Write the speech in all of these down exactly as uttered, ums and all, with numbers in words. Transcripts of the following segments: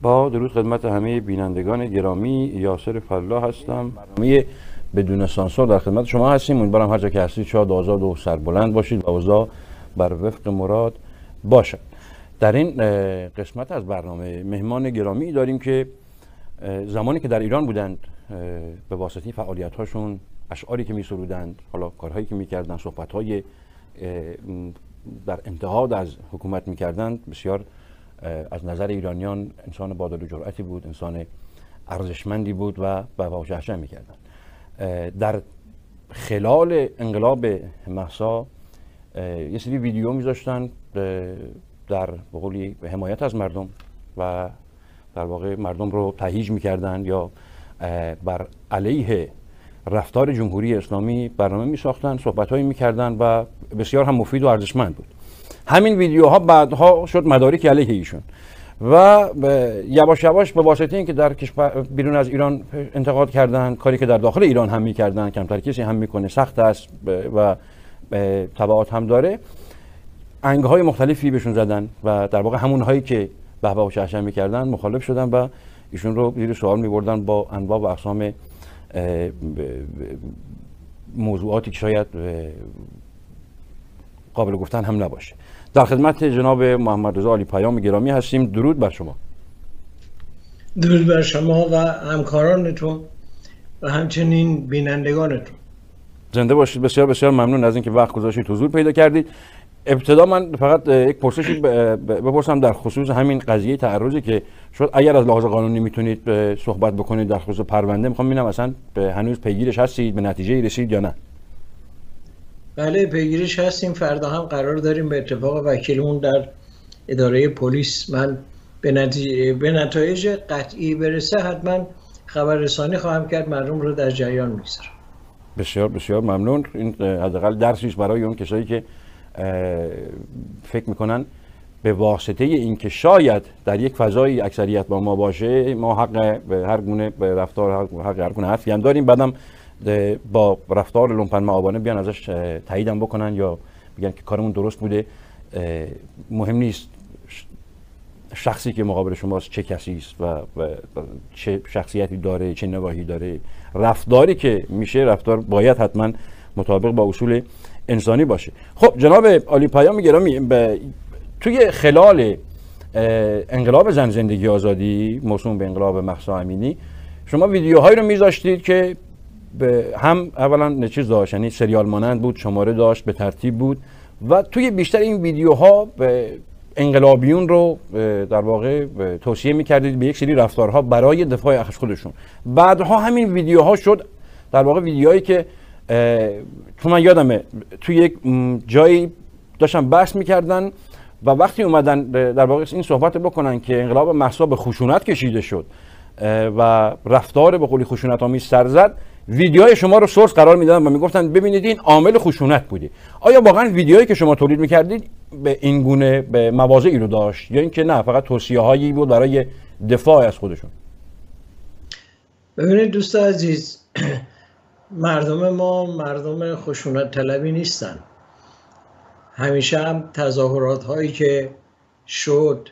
با درود خدمت همه بینندگان گرامی، یاسر فلاح هستم. برنامه بدون سانسور در خدمت شما هستیم. امیدوارم هر جا که هستید شاد، آزاد و سربلند باشید و اوضاع بر وفق مراد باشد. در این قسمت از برنامه مهمان گرامی داریم که زمانی که در ایران بودند به واسطه فعالیت هاشون، اشعاری که می سرودند، حالا کارهایی که می کردند، صحبت های در انتقاد از حکومت می کردند، بسیار از نظر ایرانیان انسان با دل و جرأتی بود، انسان ارزشمندی بود و بابا شهشن می کردند. در خلال انقلاب مهسا یه سری ویدیو می ذاشتن در بقولی حمایت از مردم و در واقع مردم رو تهییج می کردن یا بر علیه رفتار جمهوری اسلامی برنامه می ساختن، صحبت هایی می کردن و بسیار هم مفید و ارزشمند بود. همین ویدیوها بعدها شد مدارک علیه ایشون و یواش یواش به واسطه اینکه در کشور بیرون از ایران انتقاد کردن، کاری که در داخل ایران هم میکردن کمتر کسی هم میکنه، سخت است و تبعات هم داره، انگهای مختلفی بهشون زدن و در واقع همون هایی که بهبه و شهشن میکردن مخالف شدن و ایشون رو زیر سوال میبردن با انواع و اقسام موضوعاتی که شاید قابل گفتن هم نباشه. در خدمت جناب محمد رضا علی پیام گرامی هستیم. درود بر شما. درود بر شما و همکارانتون و همچنین بینندگانتون. زنده باشید. بسیار بسیار ممنون از اینکه وقت گذاشتید، حضور پیدا کردید. ابتدا من فقط یک پرسشی بپرسم در خصوص همین قضیه تعرضی که شد. اگر از لحاظ قانونی میتونید صحبت بکنید در خصوص پرونده، میخوام ببینم اصلا هنوز پیگیرش هستید، به نتیجه رسید یا نه؟ بله، پیگیرش هستیم. فردا هم قرار داریم به اتفاق وکیلمون در اداره پلیس من به نتیجه به نتایج قطعی برسه حتما خبررسانی خواهم کرد، مردم رو در جریان میگذارم. بسیار بسیار ممنون. این حداقل درسی است برای اون کسایی که فکر میکنن به واسطه اینکه شاید در یک فضای اکثریت با ما باشه ما حق به هر گونه به رفتار حق هر گونه حرفی هم داریم، بعدم با رفتار لومپن معابانه بیان ازش تاییدم بکنن یا بگن که کارمون درست بوده. مهم نیست شخصی که مقابل شماست چه کسی است و, و چه شخصیتی داره، چه نگاهی داره. رفتاری که میشه رفتار باید حتما مطابق با اصول انسانی باشه. خب جناب علی پیام گرامی، توی خلال انقلاب زن زندگی آزادی موسوم به انقلاب مهسا امینی شما ویدیوهایی رو میذاشتید که به هم اولا چیز داشت، یعنی سریال مانند بود، شماره داشت، به ترتیب بود و توی بیشتر این ویدیوها به انقلابیون رو در واقع توصیه میکردید به یک سری رفتارها برای دفاع از خودشون. بعدها همین ویدیوها شد در واقع ویدیوهایی که تو من یادمه توی یک جایی داشتن بحث میکردن و وقتی اومدن در واقع این صحبت بکنن که انقلاب مهسا به خشونت کشیده شد و رفتار به قولی خشونت آمیز سر زد، ویدیوهای شما رو سورس قرار میدادن و میگفتن ببینید این عامل خشونت بوده. آیا واقعا ویدیوهایی که شما تولید میکردید به این گونه به مواضعی رو داشت یا اینکه نه فقط توصیه هایی بود برای دفاع از خودشون؟ ببینید دوست عزیز، مردم ما مردم خشونت طلبی نیستن. همیشه هم تظاهرات هایی که شد،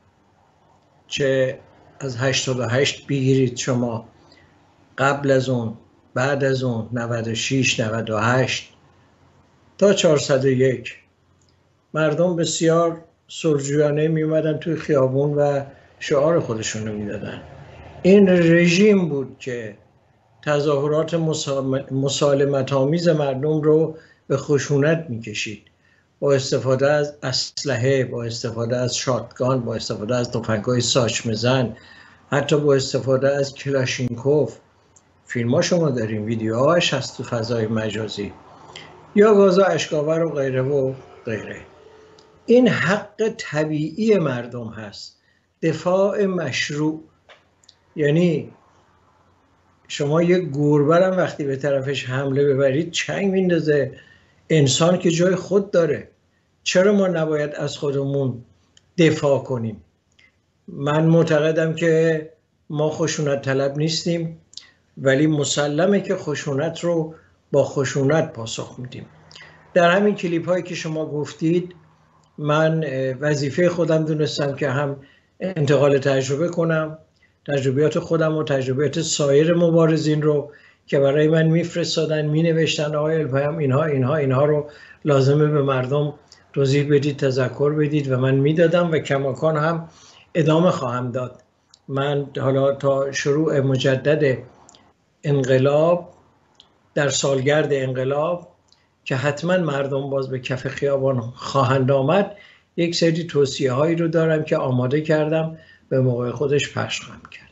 چه از هشتاد و هشت بگیرید شما، قبل از اون، بعد از اون، نود و شش، نود و هشت تا چهارصد و یک، مردم بسیار سرجویانه می اومدن توی خیابون و شعار خودشون رو می دادن. این رژیم بود که تظاهرات مسالمت آمیز مردم رو به خشونت می کشید، با استفاده از اسلحه، با استفاده از شاتگان، با استفاده از تفنگ‌های ساچمه زن، حتی با استفاده از کلاشینکوف. فیلم‌ها شما داریم، ویدیوهاش هست تو فضای مجازی، یا گاز اشک‌آور و غیره و غیره. این حق طبیعی مردم هست، دفاع مشروع. یعنی شما یک گوربرم وقتی به طرفش حمله ببرید چنگ میندازه. انسان که جای خود داره، چرا ما نباید از خودمون دفاع کنیم؟ من معتقدم که ما خشونت طلب نیستیم، ولی مسلمه که خشونت رو با خشونت پاسخ میدیم. در همین کلیپ هایی که شما گفتید من وظیفه خودم دونستم که هم انتقال تجربه کنم، تجربیات خودم و تجربیات سایر مبارزین رو که برای من میفرستادن، مینوشتن آقای الپیام اینها اینها اینها رو لازمه به مردم توضیح بدید، تذکر بدید و من میدادم و کماکان هم ادامه خواهم داد. من حالا تا شروع مجدد انقلاب در سالگرد انقلاب که حتما مردم باز به کف خیابان خواهند آمد، یک سری توصیه هایی رو دارم که آماده کردم، به موقع خودش پخش خواهم کرد.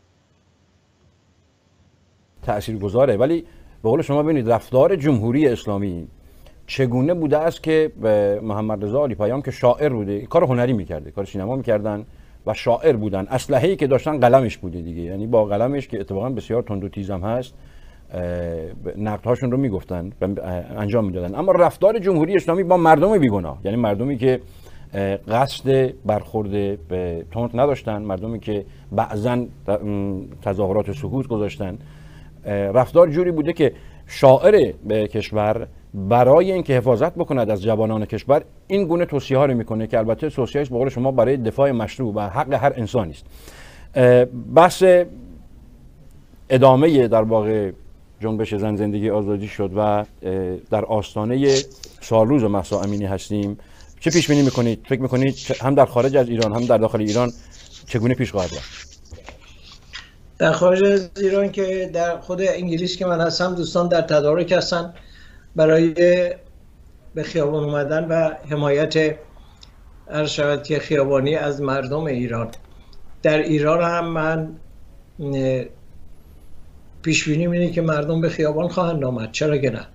تاثیرگذاره. ولی به قول شما ببینید رفتار جمهوری اسلامی چگونه بوده است که به محمد رضا علی پیام که شاعر بوده، کار هنری میکرده، کار سینما میکردن و شاعر بودن، اسلحه‌ای که داشتن قلمش بوده دیگه، یعنی با قلمش که اتفاقا بسیار تند و تیزم هست نقدهاشون رو میگفتن و انجام میدادن. اما رفتار جمهوری اسلامی با مردم بیگناه، یعنی مردمی که قصد برخورد به تند نداشتن، مردمی که بعضن تظاهرات سکوت گذاشتن، رفتار جوری بوده که شاعر به کشور برای اینکه حفاظت بکند از جوانان کشور این گونه توصیه ها رو میکنه که البته توصیه‌اش به قول شما برای دفاع مشروع و حق هر انسانی است. بحث ادامه در واقع جنبش زن زندگی آزادی شد و در آستانه سالروز مهسا امینی هستیم. چه پیش بینی میکنید؟ فکر میکنید هم در خارج از ایران هم در داخل ایران چگونه پیش خواهد رفت؟ در خارج از ایران که در خود انگلیس که من هستم، دوستان در تدارک هستن برای به خیابان اومدن و حمایت هر شود که خیابانی از مردم ایران. در ایران هم من پیش بینی اینه که مردم به خیابان خواهند آمد، چرا که نه؟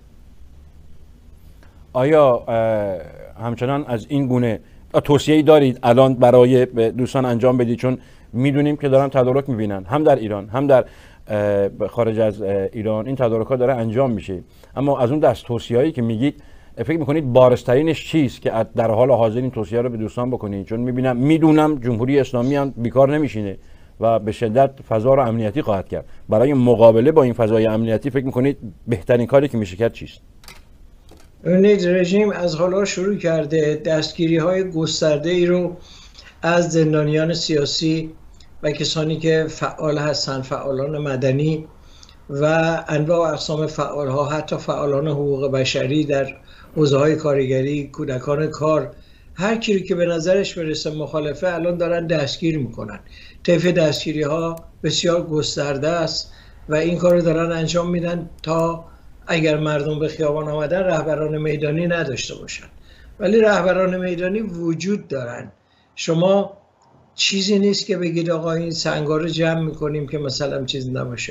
آیا همچنان از این گونه توصیه‌ای دارید الان برای دوستان انجام بدید؟ چون میدونیم که دارن تدارک میبینن هم در ایران هم در خارج از ایران، این تدارکات داره انجام میشه، اما از اون دست توصیه‌ای که میگید فکر میکنید بارزترینش چیست که در حال حاضر این توصیه رو به دوستان بکنید؟ چون میبینم میدونم جمهوری اسلامی هم بیکار نمیشینه و به شدت فضا رو امنیتی خواهد کرد. برای مقابله با این فضای امنیتی فکر میکنید بهترین کاری که میشه کرد چیست؟ ببینید رژیم از حالا شروع کرده دستگیری های گسترده ای رو از زندانیان سیاسی و کسانی که فعال هستند، فعالان مدنی و انواع و اقسام فعال ها، حتی فعالان حقوق بشری در حوزه های کارگری، کودکان کار، هر کی که به نظرش برسه مخالفه الان دارن دستگیر میکنن. طیف دستگیری ها بسیار گسترده است و این کار رو دارن انجام میدن تا اگر مردم به خیابان آمدن رهبران میدانی نداشته باشن. ولی رهبران میدانی وجود دارن. شما چیزی نیست که بگید آقا این سنگا رو جمع میکنیم که مثلا چیز نباشه.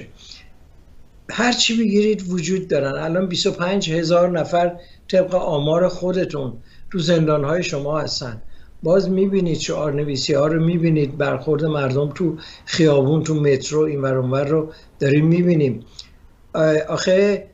هر چی بگیرید وجود دارن. الان بیست و پنج هزار نفر طبق آمار خودتون تو زندانهای شما هستن. باز میبینید شعارنویسی ها رو میبینید، برخورد مردم تو خیابون، تو مترو، این ور اون ور رو داریم میبینیم. آخه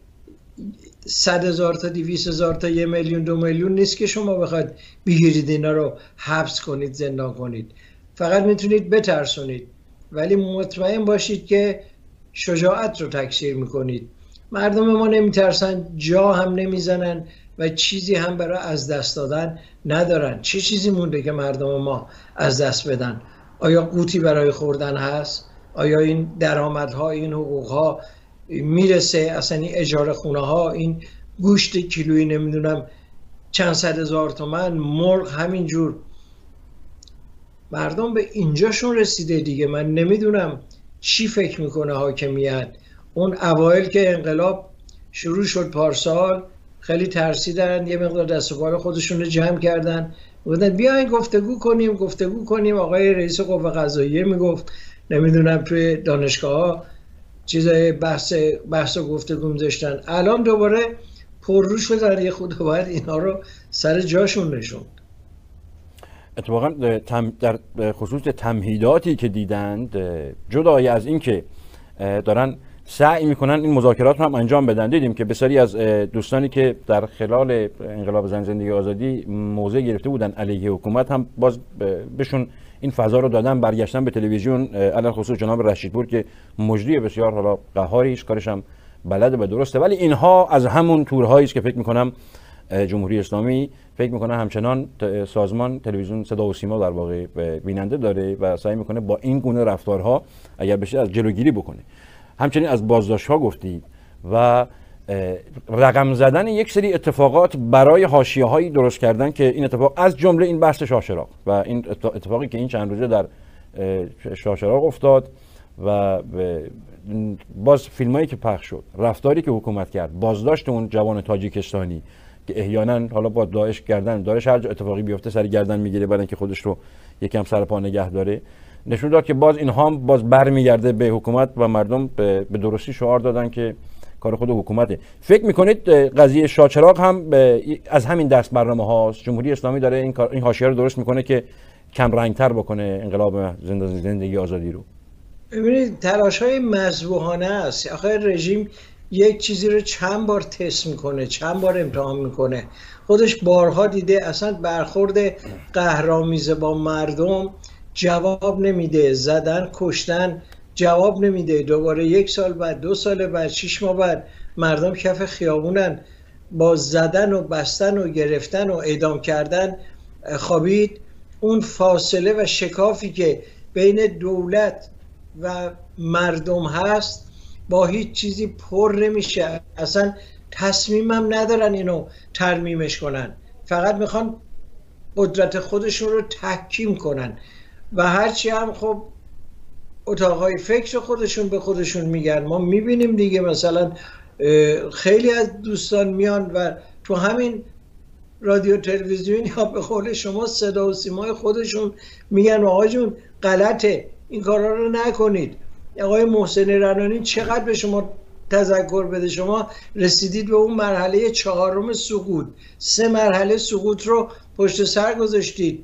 صد هزار تا دویست هزار تا یه میلیون دو میلیون نیست که شما بخواید بگیرید اینا رو حبس کنید، زندان کنید. فقط میتونید بترسونید، ولی مطمئن باشید که شجاعت رو تکثیر میکنید. مردم ما نمیترسن، جا هم نمیزنن و چیزی هم برای از دست دادن ندارن. چه چیزی مونده که مردم ما از دست بدن؟ آیا قوتی برای خوردن هست؟ آیا این درآمدها، این حقوقها میرسه؟ اصلا این اجاره خونه ها، این گوشت کیلویی نمیدونم چند صد هزار تومن، مرغ همینجور. مردم به اینجاشون رسیده دیگه. من نمیدونم چی فکر میکنه حاکمیت. اون اوایل که انقلاب شروع شد پارسال خیلی ترسیدن، یه مقدار دست و پای خودشون رو جمع کردن، گفتن بیاین گفتگو کنیم گفتگو کنیم. آقای رئیس قوه قضاییه میگفت، نمیدونم توی دانشگاه ها چیزای بحث بحث و گفتگو میذاشتن. الان دوباره پررو شدن، یه خود باید اینا رو سر جاشون نشوند. اتفاقا در خصوص تمهیداتی که دیدند، جدای از این که دارن سعی میکنن این مذاکرات رو هم انجام بدن، دیدیم که بسیاری از دوستانی که در خلال انقلاب زن زندگی آزادی موضع گرفته بودن علیه حکومت هم باز بهشون این فضا رو دادن، برگشتن به تلویزیون، علل خصوص جناب رشیدپور که مجری بسیار حالا قهاری است، کارش هم بلده و درسته، ولی اینها از همون تورهایی است که فکر میکنم جمهوری اسلامی فکر میکنه همچنان سازمان تلویزیون صدا و سیما در واقع بیننده داره و سعی میکنه با این گونه رفتارها اگر بشه از جلوگیری بکنه. همچنین از بازداشت‌ها گفتید و رقم زدن یک سری اتفاقات برای حاشیه‌هایی درست کردن که این اتفاق از جمله این بحث شاهچراغ و این اتفاقی که این چند روزه در شاهچراغ افتاد و باز فیلمایی که پخش شد، رفتاری که حکومت کرد، بازداشت اون جوان تاجیکستانی که احیانا حالا با داعش گردن دارش هر جا اتفاقی بیفته سر گردن میگیره برای اینکه خودش رو یکم سر پا نگه داره، نشون داد که باز اینها هم باز برمیگرده به حکومت و مردم به درستی شعار دادن که کار خود حکومته. فکر میکنید قضیه شاهچراغ هم از همین دست برنامه هاست؟ جمهوری اسلامی داره این کار این حاشیه رو درست میکنه که کم رنگتر بکنه انقلاب زندگی زندگی آزادی رو؟ ببینید تلاش‌های مذبوحانه است. آخه رژیم یک چیزی رو چند بار تست میکنه، چند بار امتحان میکنه. خودش بارها دیده اصلا برخورد قهرآمیز با مردم جواب نمیده، زدن کشتن جواب نمیده. دوباره یک سال بعد، دو سال بعد، شش ماه بعد مردم کف خیابونن، با زدن و بستن و گرفتن و اعدام کردن خوابید. اون فاصله و شکافی که بین دولت و مردم هست با هیچ چیزی پر نمیشه. اصلا تصمیمم ندارن اینو ترمیمش کنن، فقط میخوان قدرت خودشون رو تحکیم کنن و هرچی هم خب اتاقهای فکر خودشون به خودشون میگن. ما میبینیم دیگه، مثلا خیلی از دوستان میان و تو همین رادیو تلویزیون یا به قول شما صدا و سیمای خودشون میگن آقا جون غلطه، این کارا رو نکنید. آقای محسن رنانی چقدر به شما تذکر بده، شما رسیدید به اون مرحله چهارم سقوط، سه مرحله سقوط رو پشت سر گذاشتید.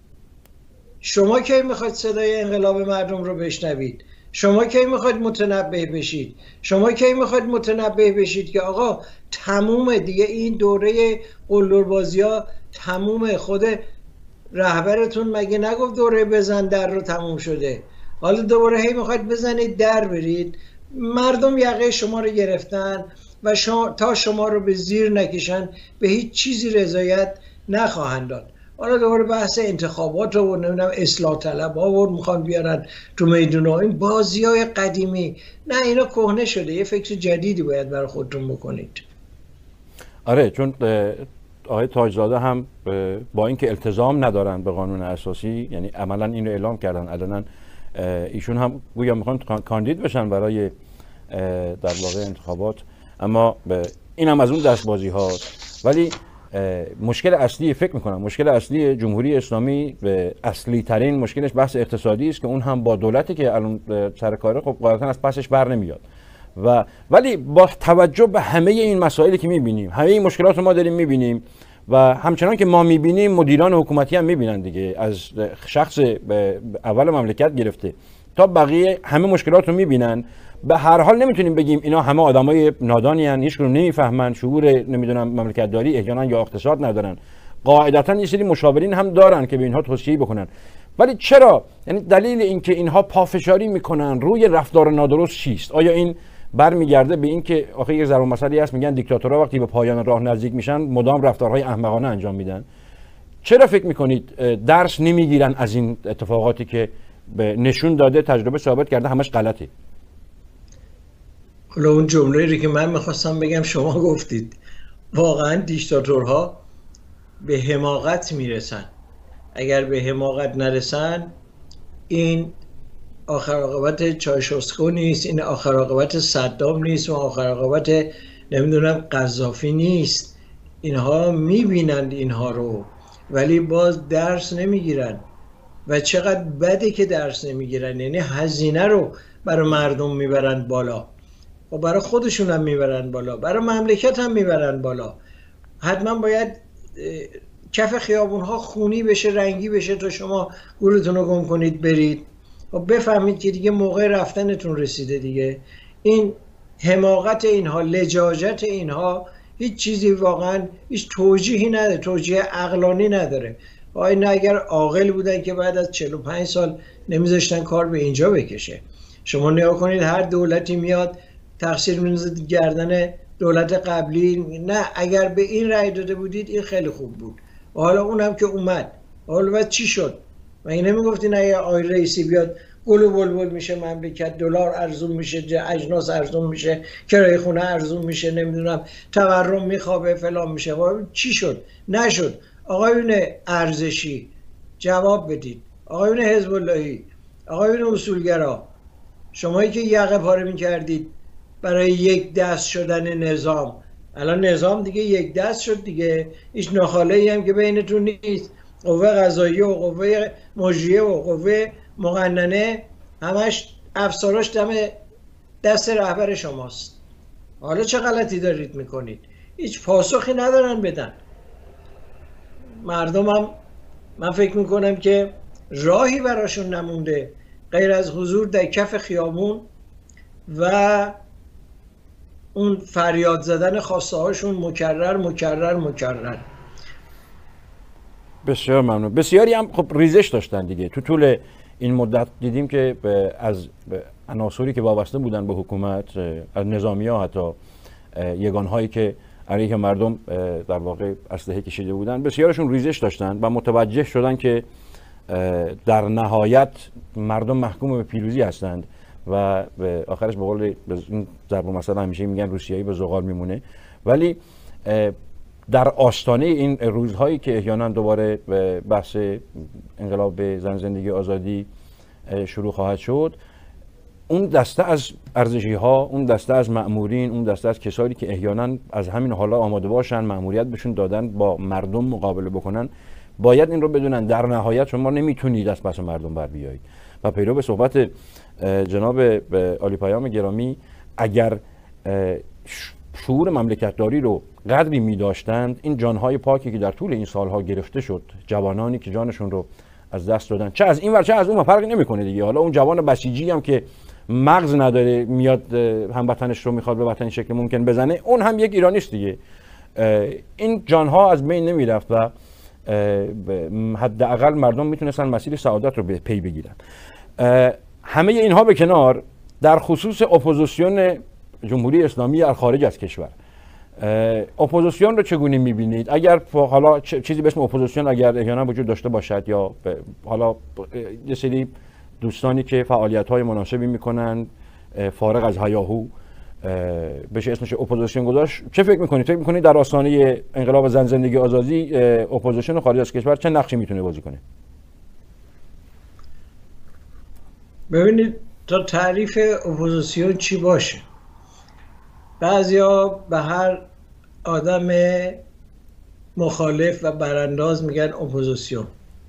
شما کی میخواید صدای انقلاب مردم رو بشنوید؟ شما کی میخواید متنبه بشید؟ شما کی میخواید متنبه بشید که آقا تمومه دیگه، این دوره قلدربازی ها تمومه؟ خود رهبرتون مگه نگفت دوره بزن در رو تموم شده؟ حالا دوباره هی میخواید بزنید در برید. مردم یقه شما رو گرفتن و شما تا شما رو به زیر نکشن به هیچ چیزی رضایت نخواهند داد. حالا دوباره بحث انتخابات رو نمیدونم اصلاح طلب ها و میخوان بیارن تو میدون ها، این بازی های قدیمی. نه اینا کهنه شده، یه فکر جدیدی باید برای خودتون بکنید. آره، چون آقای تاجزاده هم با اینکه التزام ندارن به قانون اساسی، یعنی عملا اینو اعلام کردن علنا ایشون هم گویا میخوان کاندید بشن برای در واقع انتخابات، اما این هم از اون دستبازی هاست. ولی مشکل اصلی فکر میکنم مشکل اصلی جمهوری اسلامی به اصلی ترین مشکلش بحث اقتصادی است که اون هم با دولتی که الان سر کاره خب قاعدتا از پسش بر نمیاد. و ولی با توجه به همه این مسائلی که میبینیم، همه این مشکلات رو ما داریم میبینیم و همچنان که ما میبینیم مدیران حکومتی هم میبینن دیگه، از شخص اول مملکت گرفته تا بقیه همه مشکلات رو میبینن. به هر حال نمیتونیم بگیم اینا همه آدمای نادانی ان، هیچ کدوم نمیفهمن، شعور نمیدونم مملکت داری احیانا یا اقتصاد ندارن. قاعدتا یه سری مشاورین هم دارن که به اینها توصیه بکنن. ولی چرا؟ یعنی دلیل اینکه اینها پافشاری میکنن روی رفتار نادرست چیست؟ آیا این برمیگرده به این که آخه یک ضرب المثلی هست میگن دیکتاتورها وقتی به پایان راه نزدیک میشن مدام رفتارهای احمقانه انجام میدن؟ چرا فکر میکنید درس نمیگیرن از این اتفاقاتی که نشون داده، تجربه ثابت کرده همش غلطه؟ حالا اون جمله ای که من میخواستم بگم شما گفتید. واقعا دیکتاتورها به حماقت میرسن. اگر به حماقت نرسن این آخر عاقبت چایشوسکو نیست، این آخر عاقبت صدام نیست و آخر عاقبت نمیدونم قذافی نیست. اینها میبینند اینها رو ولی باز درس نمیگیرن و چقدر بده که درس نمیگیرن. یعنی هزینه رو برای مردم میبرن بالا و برای خودشون هم میبرن بالا، برای مملکت هم میبرن بالا. حتما باید کف خیابون ها خونی بشه، رنگی بشه تا شما گورتون رو گم کنید برید و بفهمید که دیگه موقع رفتنتون رسیده دیگه. این حماقت اینها، لجاجت اینها هیچ چیزی واقعا هیچ توجیهی نداره، توجیه عقلانی نداره. آیا نه اگر عاقل بودن که بعد از چهل و پنج سال نمیذاشتن کار به اینجا بکشه؟ شما نگاه کنید هر دولتی میاد تقصیر میندازه گردن دولت قبلی. نه، اگر به این رأی داده بودید این خیلی خوب بود، و حالا اونم که اومد، حالا بعد چی شد؟ مگه نمیگفتی نه آقای رئیسی بیاد گل و بلبل میشه مملکت، دلار ارزون میشه، اجناس ارزون میشه، کرایه خونه ارزون میشه، نمیدونم تورم میخوابه، فلان میشه. چی شد؟ نشد. آقایون ارزشی جواب بدید، آقایون حزب اللهی، آقایون اصولگرا، شمایی که یقه پاره میکردید برای یک دست شدن نظام، الان نظام دیگه یک دست شد دیگه، هیچ ناخاله‌ای هم که بینتون نیست. قوه قضاییه و قوه مجریه و قوه مقننه همش افسراش دم دست رهبر شماست. حالا چه غلطی دارید میکنید؟ هیچ پاسخی ندارن بدن. مردم هم من فکر میکنم که راهی براشون نمونده غیر از حضور در کف خیابون و اون فریاد زدن خواسته هاشون مکرر مکرر مکرر. بسیار ممنون. بسیاری هم خب ریزش داشتن دیگه تو طول این مدت. دیدیم که از عناصری که وابسته بودن به حکومت، از نظامی‌ها حتی یگانهایی که علیه مردم در واقع اسلحه کشیده بودن، بسیارشون ریزش داشتن و متوجه شدن که در نهایت مردم محکوم به پیروزی هستند و به آخرش به قول این ضرب المثل همیشه میگن روسیایی به زغال میمونه. ولی در آستانه این روزهایی که احیانا دوباره بحث انقلاب به زن زندگی آزادی شروع خواهد شد، اون دسته از ارزشی ها، اون دسته از مأمورین، اون دسته از کسانی که احیانا از همین حالا آماده باشن مأموریت بهشون دادن با مردم مقابله بکنن، باید این رو بدونن در نهایت شما نمیتونید از پس مردم بر بیایید. و پیرو به صحبت جناب عالی پیام گرامی، اگر شعور مملکتداری رو قدری می داشتند، این جانهای پاکی که در طول این سالها گرفته شد، جوانانی که جانشون رو از دست دادن، چه از این ور چه از اون فرقی نمیکنه دیگه. حالا اون جوان بسیجی هم که مغز نداره میاد هموطنش رو میخواد به وطن شکل ممکن بزنه، اون هم یک ایرانی است دیگه. این جانها از بین نمیرفت و حداقل مردم میتونستن مسیر سعادت رو به پی بگیرن. همه اینها به کنار، در خصوص اپوزیسیون جمهوری اسلامی در خارج از کشور، اپوزیسیون رو چگونه میبینید؟ اگر حالا چیزی به اسم اپوزیسیون اگر احیانا وجود داشته باشد، یا حالا یه سری دوستانی که فعالیت‌های مناسبی میکنن فارغ از هیاهو بشه اسمش اپوزیسیون گذاشت، چه فکر میکنید؟ فکر میکنید در آستانه انقلاب زن زندگی آزادی اپوزیسیون خارج از کشور چه نقشی میتونه بازی کنه؟ ببینید تا تعریف اپوزیسیون چی باشه، بعضیا به هر آدم مخالف و برانداز میگن اپوزیسیون.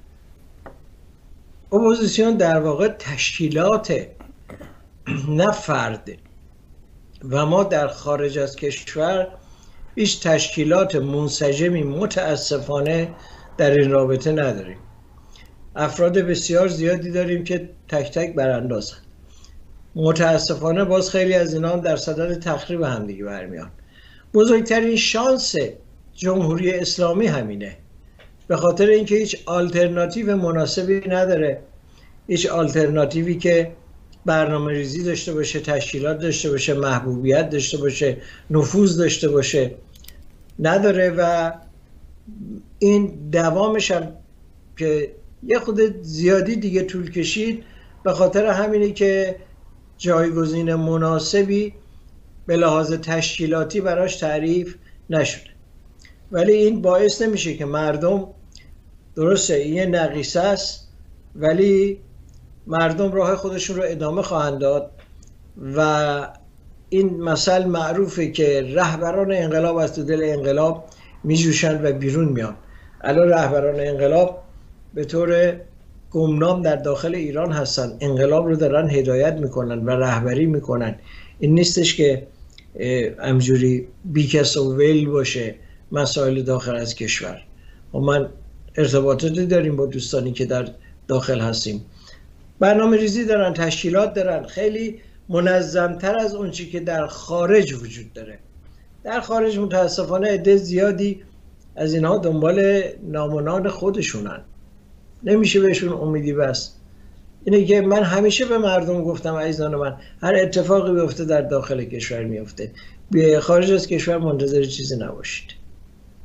اپوزیسیون در واقع تشکیلاته، نه فرده. و ما در خارج از کشور هیچ تشکیلات منسجمی متاسفانه در این رابطه نداریم. افراد بسیار زیادی داریم که تک تک براندازن. متاسفانه باز خیلی از اینا هم در صدد تخریب همدیگه برمیان. بزرگترین شانس جمهوری اسلامی همینه، به خاطر اینکه هیچ آلترناتیو مناسبی نداره، هیچ آلترناتیوی که برنامه ریزی داشته باشه، تشکیلات داشته باشه، محبوبیت داشته باشه، نفوذ داشته باشه نداره. و این دوامش هم که یه خود زیادی دیگه طول کشید، به خاطر همینه که جایگزین مناسبی به لحاظ تشکیلاتی براش تعریف نشده. ولی این باعث نمیشه که مردم، درسته این یه نقیصه است، ولی مردم راه خودشون رو ادامه خواهند داد. و این مثل معروفه که رهبران انقلاب از تو دل انقلاب میجوشن و بیرون میان. الان رهبران انقلاب به طور گمنام در داخل ایران هستن، انقلاب رو دارن هدایت میکنن و رهبری میکنن. این نیستش که همجوری بیکس و ویل باشه مسائل داخل از کشور. و من ارتباطاتی داریم با دوستانی که در داخل هستیم، برنامه ریزی دارن، تشکیلات دارن، خیلی منظمتر از اون چی که در خارج وجود داره. در خارج متاسفانه عده زیادی از اینها دنبال نامونان خودشونن، نمیشه بهشون امیدی بست. اینه که من همیشه به مردم گفتم عزیزان من، هر اتفاقی بیفته در داخل کشور میفته، به خارج از کشور منتظر چیزی نباشید.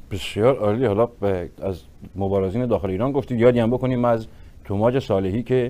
بسیار عالی. حالا از مبارزین داخل ایران گفتید، یادی هم بکنیم از توماج صالحی که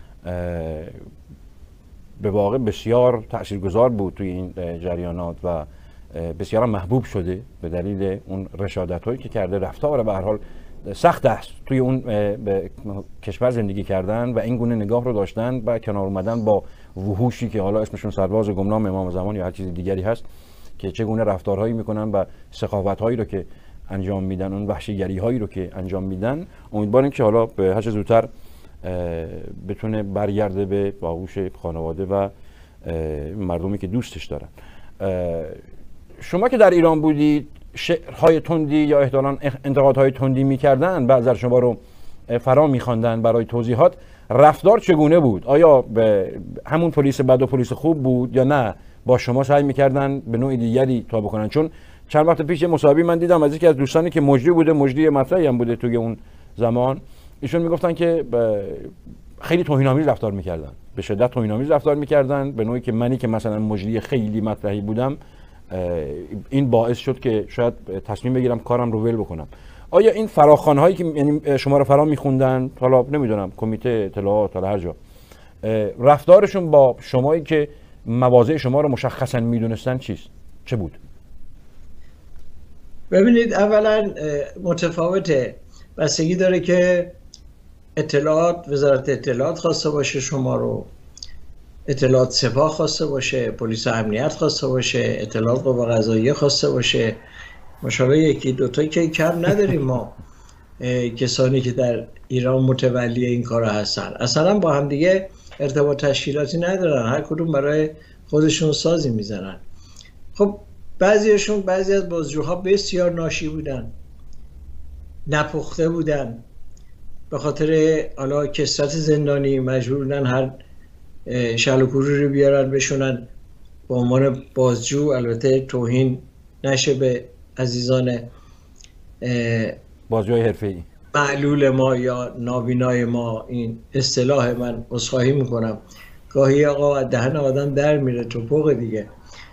به واقع بسیار تاثیرگذار بود توی این جریانات و بسیار محبوب شده به دلیل اون رشادت‌هایی که کرده. رفتار به هر حال سخت است توی اون به کشور زندگی کردن و این گونه نگاه رو داشتن و کنار اومدن با وحوشی که حالا اسمشون سرباز گمنام امام زمان یا هر چیز دیگری هست که چگونه رفتارهایی میکنن و سخاوت‌هایی رو که انجام میدن، اون وحشیگری‌هایی رو که انجام میدن. امیدواریم که حالا به هر چه زودتر بتونه برگرده به آغوش خانواده و مردمی که دوستش دارن. شما که در ایران بودید، شعرهای تندی یا احتمالاً انتقادهای تندی میکردن، بعضی از شما رو فرا میخواندن برای توضیحات. رفتار چگونه بود؟ آیا به همون پلیس بد و پلیس خوب بود یا نه با شما سعی میکردن به نوع دیگری تا بکنن؟ چون چند وقت پیش مصاحبه من دیدم از یکی از دوستانی که مجری بوده، مجری مطرحی هم بوده توی اون زمان، ایشون میگفتن که خیلی توهین‌آمیز رفتار میکردن، به شدت توهین‌آمیز رفتار میکردن، به نوعی که منی که مثلا مجری خیلی مطرحی بودم این باعث شد که شاید تصمیم بگیرم کارم رو ول بکنم. آیا این فراخوان‌هایی که یعنی شما رو فرا میخوندن، حالا نمیدونم کمیته اطلاعات حالا هر جا، رفتارشون با شمایی که مواضع شما رو مشخصا میدونستن چیست؟ چه بود؟ ببینید، اولا متفاوته، بستگی داره که اطلاعات، وزارت اطلاعات خواسته باشه شما رو، اطلاعات سپاه خواسته باشه، پلیس امنیت خواسته باشه، اطلاعات قوه قضاییه خواسته باشه. ماشاءالله یکی دوتا که کم نداریم ما کسانی که در ایران متولی این کار هستن. اصلا با هم دیگه ارتباط تشکیلاتی ندارن، هر کدوم برای خودشون سازی میزنن. خب بعضیشون، بعضی از بازجوها بسیار ناشی بودن، نپخته بودن، به خاطر حالا کثرت زندانی مجبور بودن هر شلوکوری رو بیارن بشونن به عنوان بازجو. البته توهین نشه به عزیزان بازجوی حرفه‌ای معلول ما یا نابینای ما، این اصطلاح من عذرخواهی میکنم، گاهی آقا دهن آدم در میره توپق دیگه.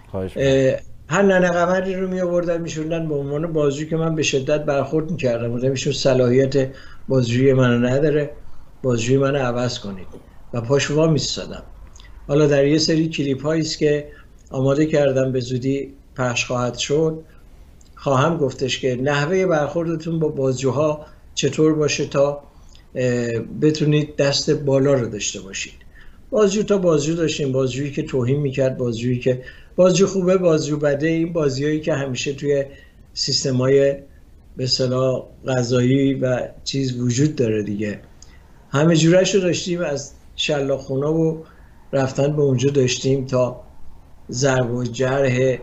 هر ننه قمری رو می آوردن میشوندن به عنوان بازجو که من به شدت برخورد میکردم، بودم ایشون صلاحیت بازجویی منو نداره، بازجویی منو عوض کنید و پاشو وا میستادم. حالا در یه سری کلیپ هایی است که آماده کردم به زودی پخش خواهد شد، خواهم گفتش که نحوه برخوردتون با بازجوها چطور باشه تا بتونید دست بالا رو داشته باشید. بازجو تا بازجو داشتیم، بازجویی که توهین میکرد، بازجویی که بازجو خوبه، بازجو بده، این بازیایی که همیشه توی سیستم‌های به اصطلاح قضایی و چیز وجود داره دیگه، همه جورش رو داشتیم. از شلاخونا و رفتن به اونجا داشتیم، تا ضرب و جرح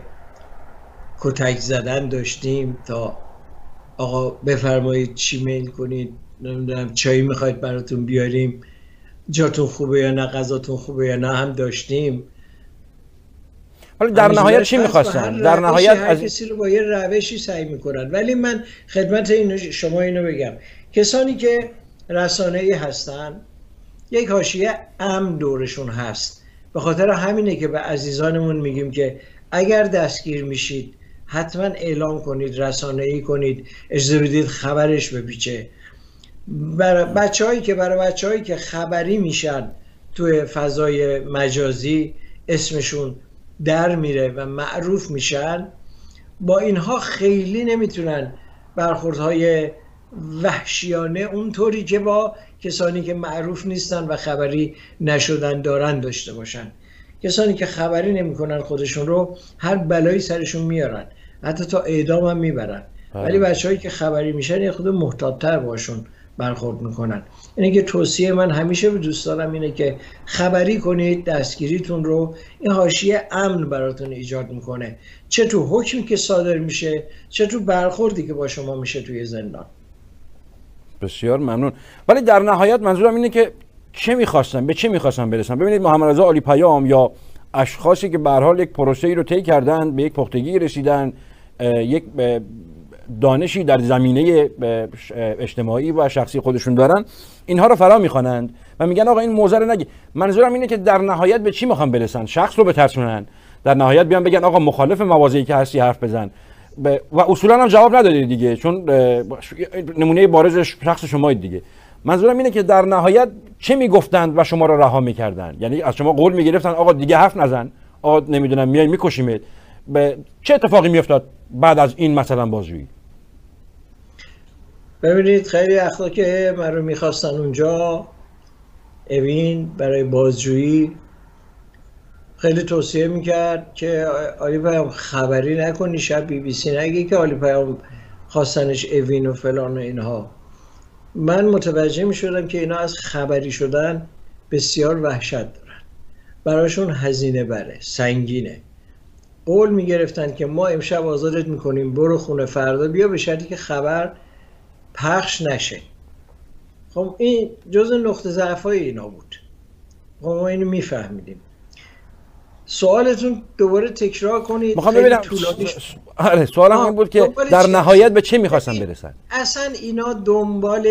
کتک زدن داشتیم، تا آقا بفرمایید چی میل کنید، نمیدونم چایی میخواید براتون بیاریم، جاتون خوبه یا نه، غذاتون خوبه یا نه هم داشتیم. حالا در نهایت چی میخواستن؟ در نهایت هر از... کسی رو با یه روشی سعی میکنن. ولی من خدمت اینو شما اینو بگم، کسانی که رسانه‌ای هستن یک حاشیه امن دورشون هست. به خاطر همینه که به عزیزانمون میگیم که اگر دستگیر میشید حتما اعلام کنید، رسانه‌ای کنید، اجازه بدید خبرش بپیچه. برای بچه‌هایی که برای بچه‌هایی که خبری میشن توی فضای مجازی، اسمشون در میره و معروف میشن، با اینها خیلی نمیتونن برخوردهای وحشیانه اونطوری که با کسانی که معروف نیستن و خبری نشدن دارن داشته باشن. کسانی که خبری نمیکنن خودشون رو هر بلایی سرشون میارن، حتی تا اعدام هم میبرن. ولی بچه‌هایی که خبری میشن یه خود محتاط‌تر باشون برخورد میکنن. اینه که توصیه من همیشه به دوستانم اینه که خبری کنید دستگیریتون رو. این حاشیه امن براتون ایجاد میکنه، چه تو حکمی که صادر میشه، چه تو برخوردی که با شما میشه توی زندان. بسیار ممنون. ولی در نهایت منظورم اینه که چه میخواستن، به چه میخواستن برسن؟ ببینید محمد رضا عالی پیام یا اشخاصی که به هر حال یک پروسه‌ای رو طی کردن، به یک پختگی رسیدن، یک دانشی در زمینه اجتماعی و شخصی خودشون دارن، اینها رو فرا میخوانند و میگن آقا این موضوع رو نگی. منظورم اینه که در نهایت به چی میخوان برسن؟ شخص رو بترسونن، در نهایت بیان بگن آقا مخالف مواضعی که هستی حرف بزن. و اصولا هم جواب ندادید دیگه، چون نمونه بارز شخص شمایید دیگه. منظورم اینه که در نهایت چه میگفتند و شما را رها میکردن؟ یعنی از شما قول میگرفتن آقا دیگه حرف نزن، آقا نمیدونم میای میکشیمت. به چه اتفاقی میافتاد بعد از این مثلا بازجویی؟ ببینید خیلی وقتا که من رو میخواستن اونجا اوین برای بازجویی، خیلی توصیه میکرد که آلی پیام خبری نکنی، شب بی بی سی نگی که آلی پیام خواستنش اوین و فلان و اینها. من متوجه میشدم که اینا از خبری شدن بسیار وحشت دارن، براشون هزینه بره، سنگینه. قول میگرفتن که ما امشب آزادت میکنیم، برو خونه، فردا بیا، به شرطی که خبر پخش نشه. خب این جز نقطه ضعف‌های اینا بود. خب ما اینو میفهمیدیم. سوالتون دوباره تکرار کنید. میخوام ببینم آره سوالم این بود که در نهایت به چه میخواستن برسن؟ اصلا اینا دنبال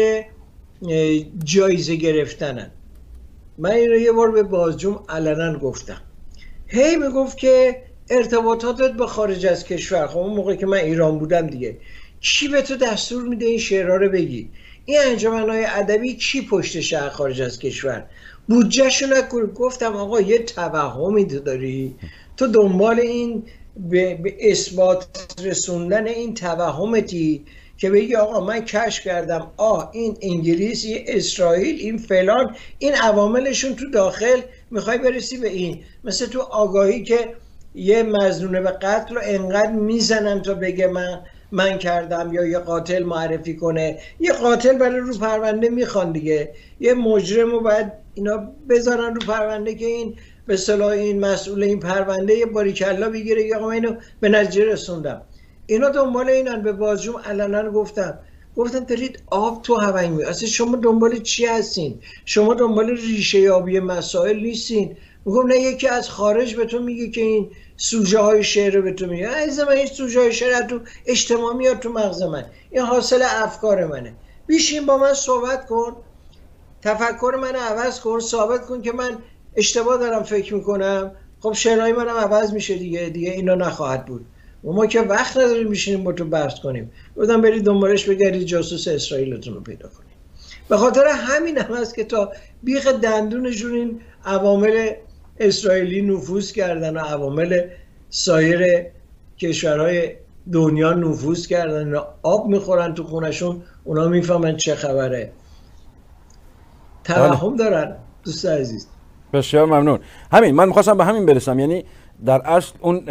جایزه گرفتنن. من اینو یه بار به بازجوم علنا گفتم. هی میگفت که ارتباطاتت با خارج از کشور. خب اون موقع که من ایران بودم دیگه، کی به تو دستور میده این شعرها رو بگی؟ این انجمن‌های ادبی کی پشت شهر خارج از کشور؟ بودجه‌شو نکن. گفتم آقا یه توهمی تو داری، تو دنبال این به, به اثبات رسوندن این توهمتی که بگی آقا من کشف کردم آه این انگلیس، این اسرائیل، این فلان، این عواملشون تو داخل، میخوای برسی به این. مثل تو آگاهی که یه مظنون به قتل رو انقدر میزنن تا بگه من من کردم، یا یه قاتل معرفی کنه. یه قاتل برای رو پرونده میخوان دیگه، یه مجرم رو باید اینا بذارن رو پرونده که این به اصطلاح این مسئول این پرونده یه باریکلا بگیره یا من اینو به نتیجه رسوندم. اینا دنبال اینن. به بازجوم علنا گفتم گفتم دارید آب تو هوایی می. اصلا شما دنبال چی هستین؟ شما دنبال ریشه یابی مسائل نیستین. میگم نه، یکی از خارج به تو میگه که این سوژه های شعر رو به تو میگه. عزیز من هیچ سوژه های شعر تو اجتماع میاد تو مغز من، این حاصل افکار منه. بیشین با من صحبت کن، تفکر من عوض کن، ثابت کن که من اشتباه دارم فکر میکنم. خب شعرهای منم عوض میشه دیگه دیگه اینا نخواهد بود. و ما که وقت نداریم بشینیم با تو بحث کنیم. بودم برید دنبالش بگردید جاسوس اسرائیلتون رو پیدا کنید. به خاطر همین هم هست که تا بیخ دندونشون این عوامل اسرائیلی نفوذ کردن و عوامل سایر کشورهای دنیا نفوذ کردن و آب میخورن تو خونشون. اونا میفهمن چه خبره. توهم دارن. دوست عزیز بسیار ممنون. همین من میخواستم به همین برسم. یعنی در اصل اون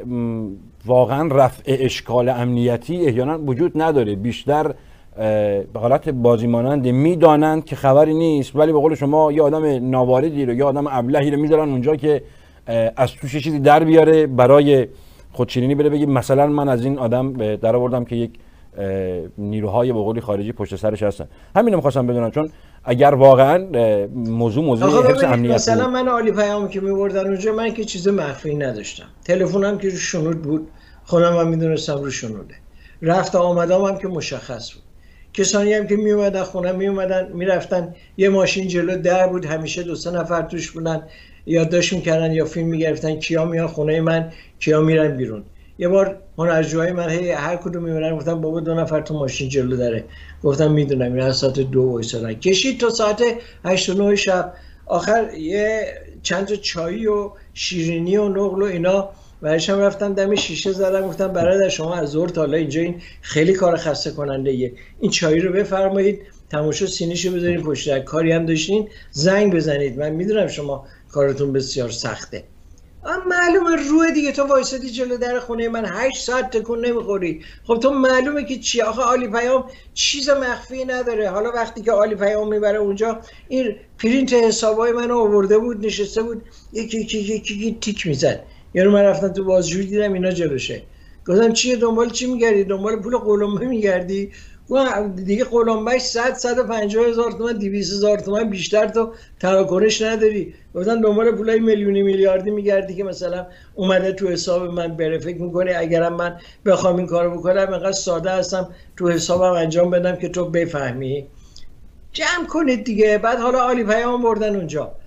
واقعا رفع اشکال امنیتی احیانا وجود نداره، بیشتر به حالت بازی مانند میدانند که خبری نیست، ولی به قول شما یه آدم ناواردی رو یا آدم ابلهی رو میذارن اونجا که از توش چیزی در بیاره برای خودشیرینی، بره بگه مثلا من از این آدم در آوردم که یک نیروهای به قول خارجی پشت سرش هستن. همین رو می‌خواستم بدونم، چون اگر واقعا موضوع موضوع حفظ امنیت مثلا من عالی پیام که می‌بردن اونجا، من که چیز مخفی نداشتم. تلفنم که رو شنود بود، خودم هم میدونستم رو شنوده. رفت آمدام هم که مشخص بود. کسانی هم که می اومدن خونه می اومدن میرفتن، یه ماشین جلو در بود، همیشه دو سه نفر توش بودن، یادداشت میکردن یا فیلم میگرفتن کیا میان خونه من، کیا میرن بیرون. یه بار هنرجوهای من هی هر کدوم میبرن گفتم بابا دو نفر تو ماشین جلو داره. گفتم میدونم. این از ساعت دو وایسادن، کشید تا ساعت هشت و نه شب. آخر یه چند تا چایی و شیرینی و نقل و اینا برایشم رفتم دم شیشه زدم، گفتم برادر شما از ظهر تا حالا اینجا این خیلی کار خسته کننده ایه، این چایی رو بفرمایید تماشا سینیشو بذارید پشت در، کاری هم داشتین زنگ بزنید، من میدونم شما کارتون بسیار سخته. اما معلومه روی دیگه تو وایسادی جلو در خونه من هشت ساعت تکون نمیخوری. خب تو معلومه که چی؟ آخه عالی پیام چیز مخفی نداره. حالا وقتی که عالی پیام میبره اونجا، این پرینت حسابای منو آورده بود، نشسته بود یکی یکی یکی یکی تیک میزد. یارو من رفتم تو بازجویی دیدم اینا جلوشه. گفتم چیه دنبال چی میگردی؟ دنبال پول قلمبه میگردی؟ گفتم دیگه قلمبهش صد صد و پنجاه هزار تومان دویست هزار تومان بیشتر تو تراکنش نداری. گفتم دنبال پولای میلیونی میلیاردی میگردی که مثلا اومده تو حساب من بره. فکر میکنی اگرم من بخوام این کارو بکنم اینقدر ساده هستم تو حسابم انجام بدم که تو بفهمی؟ جمع کنید دیگه. بعد حالا عالی پیام بردن اونجا.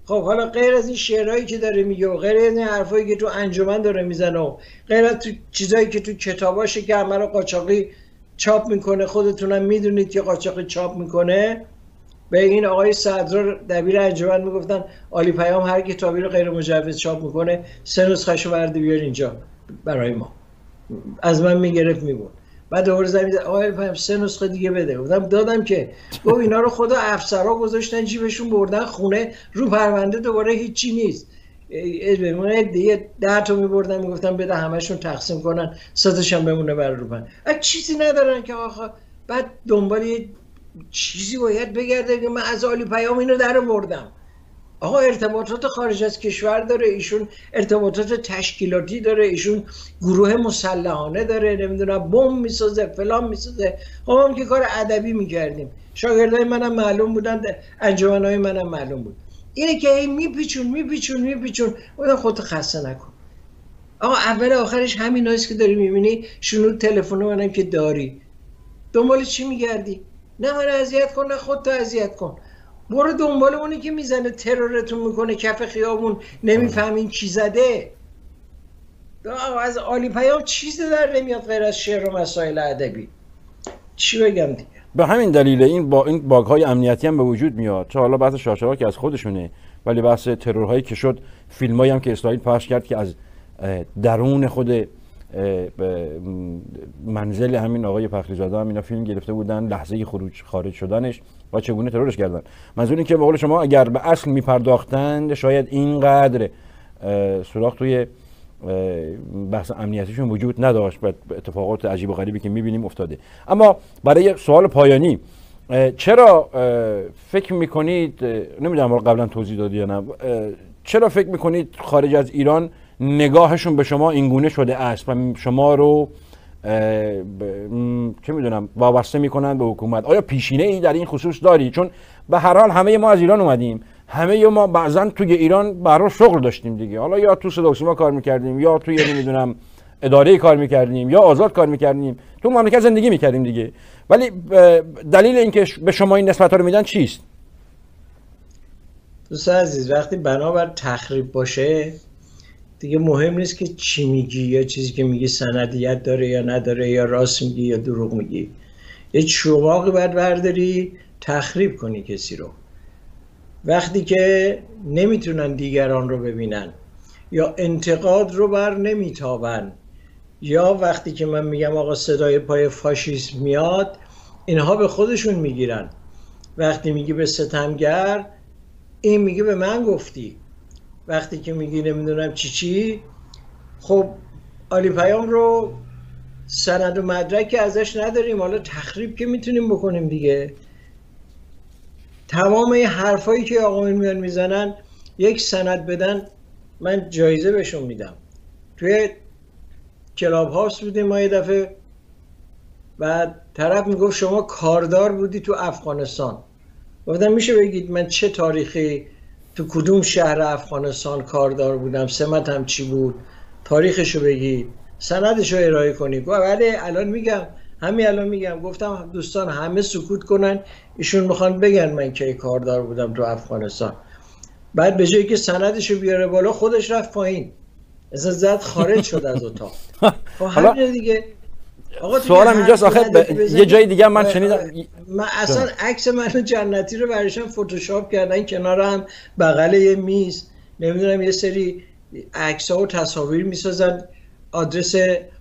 خب حالا غیر از این شعرهایی که داره میگه و غیر از این حرفایی که تو انجمن داره میزنه و غیر از تو چیزایی که تو کتاباشه که همه رو قاچاقی چاپ میکنه، خودتونم میدونید که قاچاقی چاپ میکنه، به این آقای صدرا دبیر انجمن میگفتن عالی پیام هر کتابی رو غیر مجوز چاپ میکنه سه نسخه‌شو برده بیار اینجا برای ما. از من میگرفت میبود. بعد دوباره زمین زد آقای پیام سه نسخه دیگه بده. گفتم دادم که. گفت اینا رو خدا افسرها گذاشتن جیبشون بردن خونه، رو پرونده دوباره هیچی نیست. بمونه دیگه ده تا میبردن میگفتن بده همشون تقسیم کنن، سه تاشم بمونه برای رو پرونده. چیزی ندارن که آقا. بعد دنبال چیزی باید بگرده که من از عالی پیام اینو در آوردم. آقا ارتباطات خارج از کشور داره، ایشون ارتباطات تشکیلاتی داره، ایشون گروه مسلحانه داره، نمیدونم بمب میسازه فلان میسازه. خب هم که کار ادبی میکردیم، شاگردای منم معلوم بودن، انجمنای منم معلوم بود. اینه که هی میپیچون میپیچون میپیچون اون خودت خسته نکن. آقا اول آخرش همیناست که داری میبینی، شنود تلفن منم که داری، دنبال چی میگردی؟ نه من اذیت کن نه خودت اذیت کن. برو دنبال اونی که میزنه ترورتون میکنه کف خیابون، نمیفهمین کی زده. از عالی پیام چیزی در نمیاد غیر از شعر و مسائل ادبی. چی بگم دیگه؟ به همین دلیل این با این باگ های امنیتی هم به وجود میاد. چه حالا بحث شاشرا که از خودشونه، ولی بحث ترورهایی که شد، فیلمایی هم که اسرائیل پخش کرد که از درون خود منزل همین آقای فخریزاده هم اینا فیلم گرفته بودن، لحظه خروج خارج شدنش و چگونه ترورش کردن. منظور این که به قول شما اگر به اصل میپرداختند شاید اینقدر سوراخ توی بحث امنیتیشون وجود نداشت و اتفاقات عجیب و غریبی که میبینیم افتاده. اما برای سوال پایانی، چرا فکر میکنید، نمیدونم قبلا توضیح دادی یا نه، چرا فکر میکنید خارج از ایران نگاهشون به شما اینگونه شده است و شما رو چه میدونم وابسته میکنن به حکومت؟ آیا پیشینه ای در این خصوص داری؟ چون به هر حال همه ما از ایران اومدیم، همه ما بعضا توی ایران برای شغل داشتیم دیگه، حالا یا تو صدا و سیما کار میکردیم یا توی نمیدونم اداره کار میکردیم یا آزاد کار میکردیم، تو مملکت زندگی میکردیم دیگه. ولی دلیل اینکه به شما این نسبت ها رو میدن چیست؟ دوست عزیز، وقتی بنابر تخریب باشه دیگه مهم نیست که چی میگی یا چیزی که میگی سندیت داره یا نداره، یا راست میگی یا دروغ میگی. یه چوباقی باید برداری تخریب کنی کسی رو. وقتی که نمیتونن دیگران رو ببینن یا انتقاد رو بر نمیتابن، یا وقتی که من میگم آقا صدای پای فاشیسم میاد، اینها به خودشون میگیرن. وقتی میگی به ستمگر، این میگه به من گفتی. وقتی که میگی نمیدونم چی چی، خب عالی پیام رو سند و مدرک ازش نداریم، حالا تخریب که میتونیم بکنیم دیگه. تمام این حرفایی که آقایون میان میزنن یک سند بدن من جایزه بهشون میدم. توی کلاب هاوس بودیم ما یه دفعه، بعد طرف میگفت شما کاردار بودی تو افغانستان. گفتم میشه بگید من چه تاریخی تو کدوم شهر افغانستان کاردار بودم، سمتم چی بود، تاریخشو بگید، سندشو ارائه کنید. ولی الان میگم، همین الان میگم. گفتم دوستان همه سکوت کنن، ایشون میخوان بگن من کی کاردار بودم تو افغانستان. بعد به جایی که سندشو بیاره بالا خودش رفت پایین، اصلا زد خارج شد از اتاق. خب همین دیگه. سوالم اینجاست، آخه یه جای دیگه من شنیدم من اصلا عکس منو جنتی رو براشون فتوشاپ کردن کنارم بغل یه میز، نمیدونم یه سری عکس‌ها و تصاویر میسازن، آدرس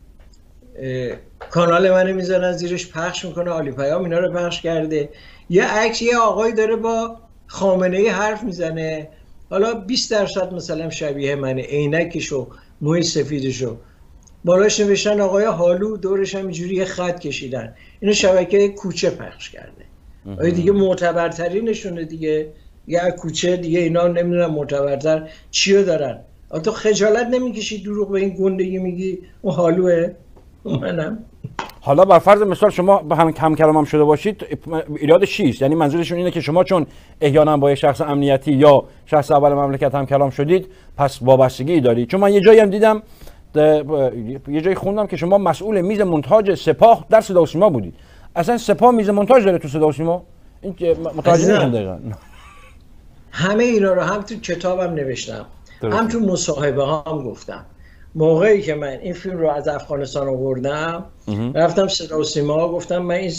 کانال منو میذارن زیرش، پخش میکنه عالی پیام اینا رو پخش کرده. یه عکس یه آقای داره با خامنه‌ای حرف میزنه، حالا بیست درصد مثلا شبیه منه، عینکشو، موی سفیدشو، بالاش نوشتن آقای حالو، دورش هم اینجوری یه خط کشیدن. اینو شبکه کوچه پخش کرده. آیا دیگه معتبرترینشونه دیگه، یا کوچه دیگه اینا نمیدونم معتبرتر چیو دارن. تو خجالت نمیکشی دروغ به این گندگی میگی اون حالوه؟ منم. حالا بر فرض مثال شما به هم کم کلام هم شده باشید، ایراد چیست؟ یعنی منظورشون اینه که شما چون احیانا با یه شخص امنیتی یا شخص اول مملکت هم کلام شدید پس وابستگی دارید. چون من یه جایی هم دیدم، یه جایی خوندم که شما مسئول میز مونتاژ سپاه در صدا و سیما بودید. اصلا سپاه میز مونتاژ داره تو صدا و سیما؟ این که متوجه نمیشم دقیقاً. همه اینا رو هم تو کتابم نوشتم، درسته. هم تو مصاحبه هم گفتم. موقعی که من این فیلم رو از افغانستان آوردم رفتم صدا و سیما گفتم من این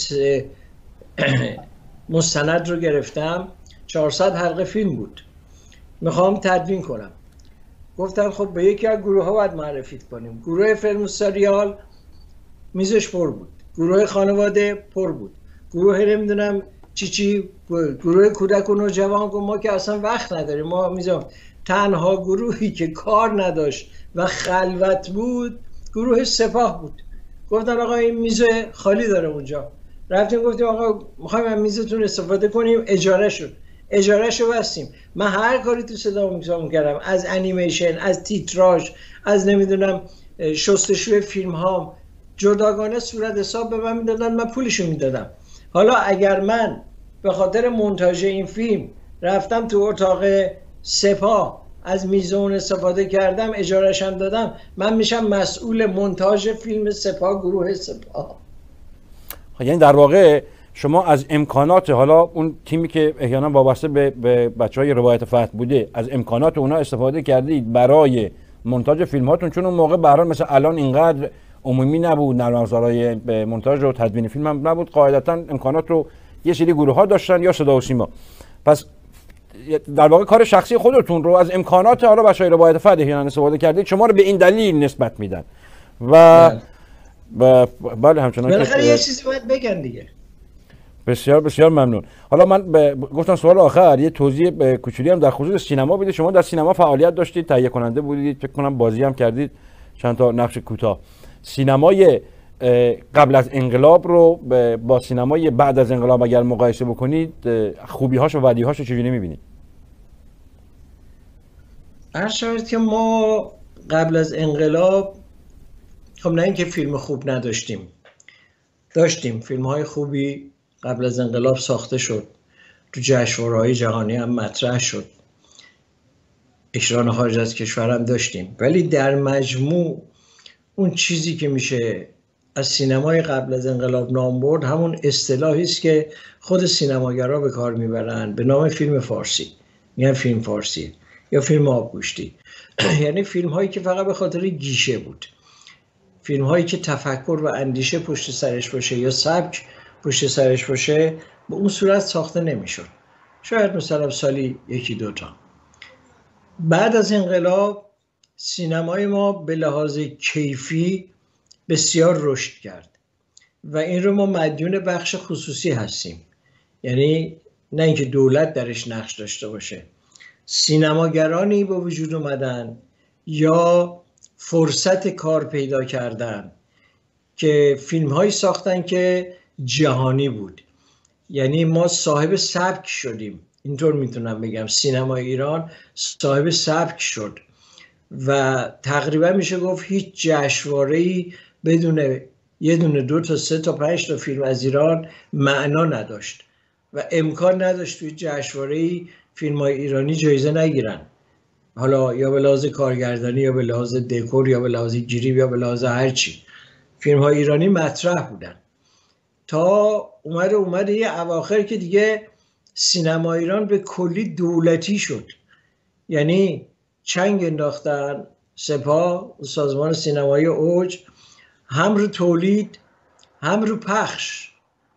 مستند رو گرفتم، چهارصد حلقه فیلم بود، میخوام تدوین کنم. گفتن خب به یکی از گروه ها باید معرفی کنیم. گروه فیلم و سریال میزش پر بود، گروه خانواده پر بود، گروه نمیدونم چی چی، گروه کودک و نوجوان. گفت ما که اصلا وقت نداریم، ما میذارم. تنها گروهی که کار نداشت و خلوت بود گروه سپاه بود. گفتن آقا این میز خالی داره اونجا. رفتیم گفتیم آقا میخوایم از میزتون استفاده کنیم، اجاره شد. اجاره شو بستیم. من هر کاری تو صدا و میکسام کردم، از انیمیشن، از تیتراژ، از نمیدونم شستشوی فیلم ها، جداگانه صورت حساب به من میدادن، من پولشو میدادم. حالا اگر من به خاطر مونتاژ این فیلم رفتم تو اتاق سپاه از میزون استفاده کردم، اجارهش هم دادم، من میشم مسئول مونتاژ فیلم سپاه، گروه سپاه. یعنی در واقع شما از امکانات، حالا اون تیمی که احیانا وابسته به, به بچهای روایت فتح بوده، از امکانات اونا استفاده کردید برای مونتاژ فیلم هاتون، چون اون موقع به هر حال مثل الان اینقدر عمومی نبود، نرم افزارهای به مونتاژ و تدوین فیلم هم نبود، قاعدتا امکانات رو یه سری گروه ها داشتن یا صدا و سیما. پس در واقع کار شخصی خودتون رو از امکانات حالا بچهای روایت فتح احیانا استفاده کردید، شما رو به این دلیل نسبت میدن. و و بله همچنان که بالاخره یه چیزی باید بگن دیگه. بسیار بسیار ممنون. حالا من ب... گفتم سوال آخر یه توضیح کوچولی هم در خصوص سینما بدید. شما در سینما فعالیت داشتید، تهیه کننده بودید، فکر کنم بازی هم کردید، چند تا نقش کوتاه. سینمای قبل از انقلاب رو با سینمای بعد از انقلاب اگر مقایسه بکنید، خوبی‌هاش و بدی‌هاش رو چجوری می‌بینید؟ هر شاید که ما قبل از انقلاب، خب نه اینکه فیلم خوب نداشتیم، داشتیم فیلم‌های خوبی قبل از انقلاب ساخته شد، تو جشنواره‌های جهانی هم مطرح شد، اکران خارج از کشور هم داشتیم. ولی در مجموع اون چیزی که میشه از سینمای قبل از انقلاب نام برد همون اصطلاحی است که خود سینماگرا به کار میبرن به نام فیلم فارسی. میگن فیلم فارسی یا فیلم آبگوشتی. یعنی فیلم هایی که فقط به خاطر گیشه بود، فیلم هایی که تفکر و اندیشه پشت سرش باشه یا سبک پشت سرش باشه به اون صورت ساخته نمیشد. شاید مثلا سالی یکی دوتا. بعد از انقلاب سینمای ما به لحاظ کیفی بسیار رشد کرد و این رو ما مدیون بخش خصوصی هستیم. یعنی نه اینکه دولت درش نقش داشته باشه، سینماگرانی به وجود اومدن یا فرصت کار پیدا کردن که فیلم هایی ساختن که جهانی بود. یعنی ما صاحب سبک شدیم، اینطور میتونم بگم. سینما ایران صاحب سبک شد و تقریبا میشه گفت هیچ جشنواره‌ای بدون یه دونه دو تا سه تا پنج تا فیلم از ایران معنا نداشت و امکان نداشت توی جشنواره‌ای فیلم‌های ایرانی جایزه نگیرن، حالا یا به لحاظ کارگردانی یا به لحاظ دکور یا به لحاظ گیری یا به لحاظ هرچی. فیلم‌های ایرانی مطرح بودن تا اومده اومده یه اواخر که دیگه سینما ایران به کلی دولتی شد. یعنی چنگ انداختن سپاه، سازمان سینمایی اوج، هم رو تولید هم رو پخش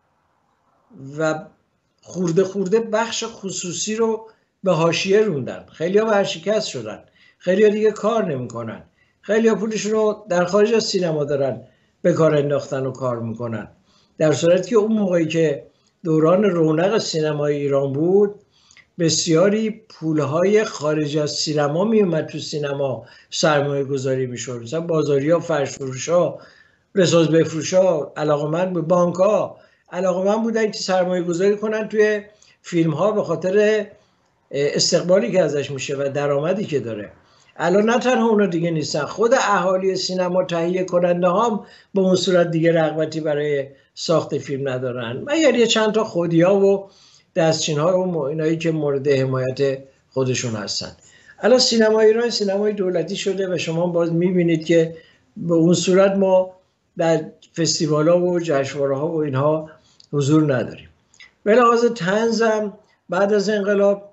و خورده خورده بخش خصوصی رو به حاشیه روندن. خیلی ها ورشکست شدن، خیلی ها دیگه کار نمی کنن، خیلی ها پولشون رو در خارج از سینما دارن به کار انداختن و کار میکنن. در صورتی که اون موقعی که دوران رونق سینمای ایران بود بسیاری پولهای خارج از سینما می اومد تو سینما سرمایه گذاری می شد. مثلا بازاری ها، فرش فروش ها، رساز بفروش ها، علاقمند به بانک ها علاقمند بودن که سرمایه گذاری کنن توی فیلم ها به خاطر استقبالی که ازش میشه و درآمدی که داره. الان نه تنها اونا دیگه نیستن، خود اهالی سینما تهیه کننده هم به اون صورت دیگه رغبتی برای ساخت فیلم ندارن. مگر یه چند تا خودیا و دستچین ها و اینایی که مورد حمایت خودشون هستن. الان سینما ایران سینمای دولتی شده و شما باز میبینید که به اون صورت ما در فستیوال ها و جشنواره ها و اینها حضور نداریم. به لحاظ طنزم بعد از انقلاب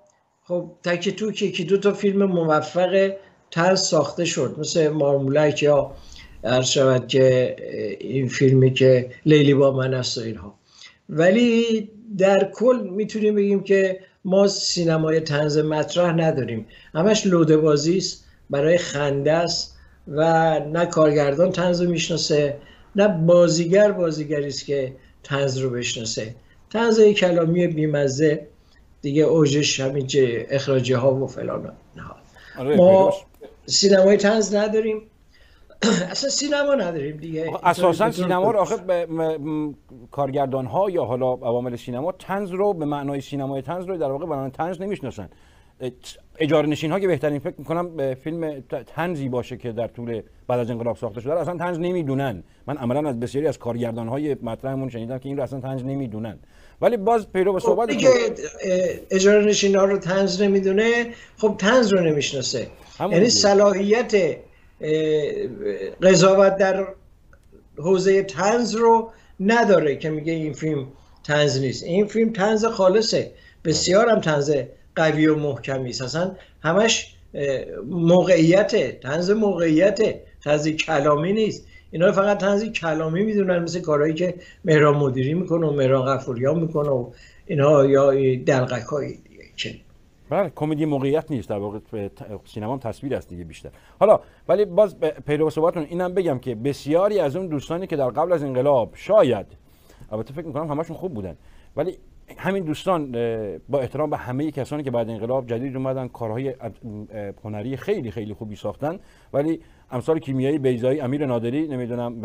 خب تکی تو که یکی دو تا فیلم موفق طنز ساخته شد، مثل مارمولک یا عرض شود که این فیلمی که لیلی با من است و اینها. ولی در کل میتونیم بگیم که ما سینمای طنز مطرح نداریم، همش لوده بازی است، برای خنده است و نه کارگردان طنز رو میشناسه نه بازیگر بازیگری است که طنز رو بشناسه. طنز کلامی بیمزه دیگه اوجش همین که اخراجی ها و فلان. ما سینمای طنز نداریم، اصلا سینما نداریم دیگه. اساسا سینما رو آخه کارگردان ها یا حالا عوامل سینما طنز رو به معنای سینمای طنز رو در واقع به معنای طنز نمیشناسن. اجاره نشین ها که بهترین فکر میکنم به فیلم طنزی باشه که در طول بعد از انقلاب ساخته شده اصلا طنز نمیدونن. من عملا از بسیاری از کارگردان های مطرحمون شنیدم که این رو اصلا طنز نمیدونن، ولی باز پیرو به صحبت که اجاره نشین ها رو طنز نمیدونه، خب طنز رو نمیشناسه. یعنی صلاحیت قضاوت در حوزه طنز رو نداره که میگه این فیلم طنز نیست. این فیلم طنز خالصه، بسیار هم طنز قوی و محکمی است. اصلا همش موقعیته، طنز موقعیته، طنز کلامی نیست. اینا فقط طنز کلامی میدونن، مثل کارهایی که مهران مدیری میکنه و مهران غفوریان میکنه و اینا، یا دلقکای دیگه که بله کمدی موقعیت نیست، در واقع سینما هم تصویر است دیگه بیشتر. حالا ولی باز پیرو صحبتتون اینم بگم که بسیاری از اون دوستانی که در قبل از انقلاب شاید، البته فکر می‌کنم همشون خوب بودن، ولی همین دوستان با احترام به همه کسانی که بعد انقلاب جدید اومدن کارهای هنری خیلی خیلی خوبی ساختن، ولی امثال کیمیایی، بیضایی، امیر نادری، نمیدونم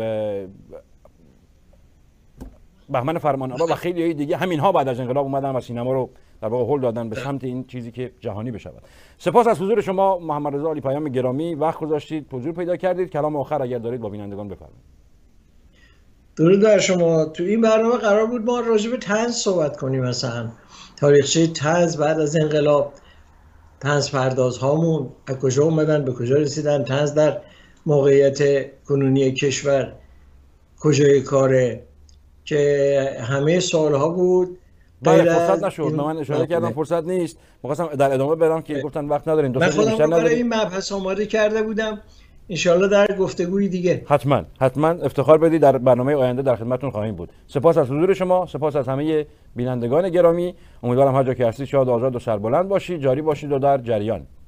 بهمن فرمانآور و خیلی دیگه، همین ها بعد از انقلاب اومدن و سینما رو در واقع هل دادن به سمت این چیزی که جهانی بشود. سپاس از حضور شما محمد رضا علی پیام گرامی، وقت گذاشتید، حضور پیدا کردید. کلام آخر اگر دارید با بینندگان بفرمایید. درود بر شما. تو این برنامه قرار بود ما راجع به طنز صحبت کنیم، مثلا تاریخچه طنز بعد از انقلاب، طنز پردازهامون از کجا اومدن به کجا رسیدن، طنز در موقعیت کنونی کشور کجای کاره، که همه سوالها بود. بله فرصت نشد، من اشاره کردم فرصت نیست، می‌خواستم در ادامه برم که گفتن وقت ندارین، دو سه بیشتر ندارین. این مبحث آماده کرده بودم، ان شاءالله در گفتگوی دیگه حتما حتما افتخار بدید، در برنامه آینده در خدمتتون خواهیم بود. سپاس از حضور شما، سپاس از همه بینندگان گرامی. امیدوارم هر جا که هستید شاد، آزاد و سربلند باشید، جاری باشید و در جریان.